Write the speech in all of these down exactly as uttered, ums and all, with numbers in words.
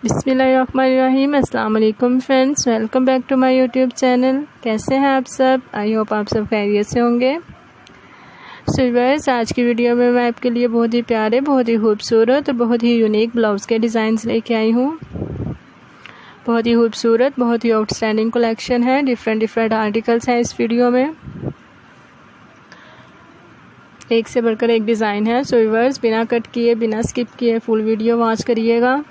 बिस्मिल्लाहिर्रहमानिर्रहीम। अस्सलाम वालेकुम friends, welcome back to my YouTube channel. कैसे हैं आप सब? आई होप आप सब खैरियत से होंगे। सो व्यूअर्स, आज की वीडियो में मैं आपके लिए बहुत ही प्यारे, बहुत ही खूबसूरत और बहुत ही यूनिक ब्लाउज़ के डिज़ाइंस लेके आई हूँ। बहुत ही खूबसूरत, बहुत ही आउटस्टैंडिंग कलेक्शन है। डिफरेंट डिफरेंट आर्टिकल्स हैं इस वीडियो में, एक से बढ़कर एक डिज़ाइन है। सो व्यूअर्स, बिना कट किए, बिना स्किप किए फुल वीडियो वॉच करिएगा।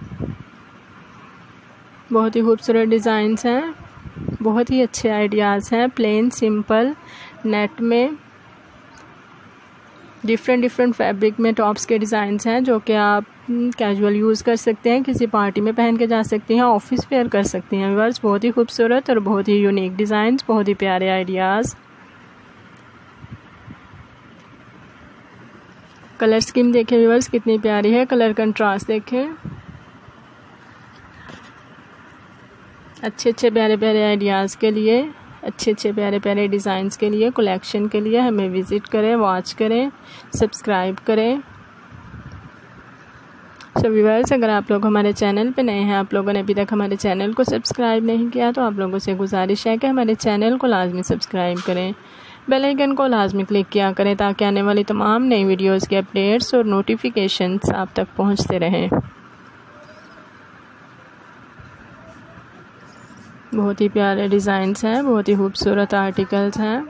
बहुत ही खूबसूरत डिज़ाइंस हैं, बहुत ही अच्छे आइडियाज़ हैं। प्लेन सिंपल नेट में डिफरेंट डिफरेंट फैब्रिक में टॉप्स के डिज़ाइंस हैं जो कि आप कैजुअल यूज़ कर सकते हैं, किसी पार्टी में पहन के जा सकती हैं, ऑफिस वेयर कर सकती हैं। व्यूअर्स, बहुत ही खूबसूरत और बहुत ही यूनिक डिज़ाइंस, बहुत ही प्यारे आइडियाज़। कलर स्कीम देखें व्यूअर्स, कितनी प्यारी है। कलर कंट्रास्ट देखें, अच्छे अच्छे प्यारे प्यारे आइडियाज़ के लिए, अच्छे अच्छे प्यारे प्यारे डिज़ाइंस के लिए, कलेक्शन के लिए हमें विज़िट करें, वॉच करें, सब्सक्राइब करें। सो व्यूअर्स, अगर आप लोग हमारे चैनल पे नए हैं, आप लोगों ने अभी तक हमारे चैनल को सब्सक्राइब नहीं किया, तो आप लोगों से गुजारिश है कि हमारे चैनल को लाजमी सब्सक्राइब करें, बेल आइकन को लाजमी क्लिक किया करें ताकि आने वाली तमाम नई वीडियोज़ के अपडेट्स और नोटिफिकेशंस आप तक पहुँचते रहें। बहुत ही प्यारे डिज़ाइंस हैं, बहुत ही खूबसूरत आर्टिकल्स हैं।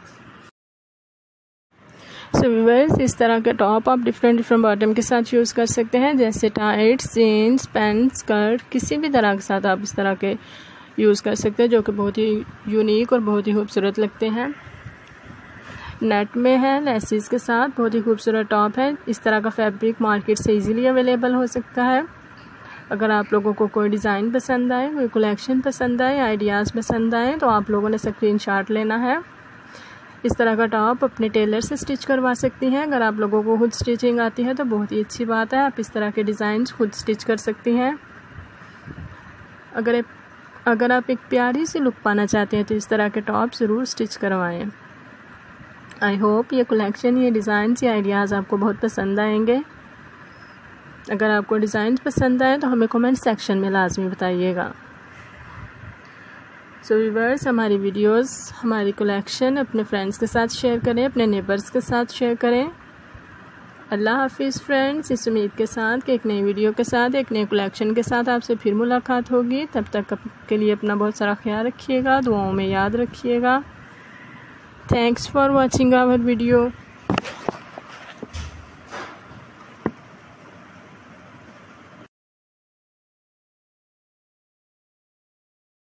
सो व्यूअर्स, इस तरह के टॉप आप डिफरेंट डिफरेंट बॉटम के साथ यूज़ कर सकते हैं, जैसे टाइट्स, जीन्स, पैंट, स्कर्ट, किसी भी तरह के साथ आप इस तरह के यूज़ कर सकते हैं जो कि बहुत ही यूनिक और बहुत ही खूबसूरत लगते हैं। नेट में है, लेसिस के साथ, बहुत ही खूबसूरत टॉप है। इस तरह का फैब्रिक मार्केट से इजीली अवेलेबल हो सकता है। अगर आप लोगों को कोई डिज़ाइन पसंद आए, कोई कलेक्शन पसंद आए, आइडियाज़ पसंद आए, तो आप लोगों ने स्क्रीनशॉट लेना है। इस तरह का टॉप अपने टेलर से स्टिच करवा सकती हैं। अगर आप लोगों को खुद स्टिचिंग आती है तो बहुत ही अच्छी बात है, आप इस तरह के डिज़ाइंस खुद स्टिच कर सकती हैं। अगर अगर आप एक प्यारी सी लुक पाना चाहते हैं तो इस तरह के टॉप ज़रूर स्टिच करवाएं। आई होप ये कलेक्शन, ये डिज़ाइंस, ये आइडियाज़ आपको बहुत पसंद आएंगे। अगर आपको डिज़ाइन पसंद आए तो हमें कमेंट सेक्शन में लाजमी बताइएगा। सो व्यूअर्स, हमारी वीडियोस, हमारी कलेक्शन अपने फ्रेंड्स के साथ शेयर करें, अपने नेबर्स के साथ शेयर करें। अल्लाह हाफिज़ फ्रेंड्स, इस उम्मीद के साथ कि एक नई वीडियो के साथ, एक नए कलेक्शन के साथ आपसे फिर मुलाकात होगी। तब तक के लिए अपना बहुत सारा ख्याल रखिएगा, दुआओं में याद रखिएगा। Thanks for watching our video.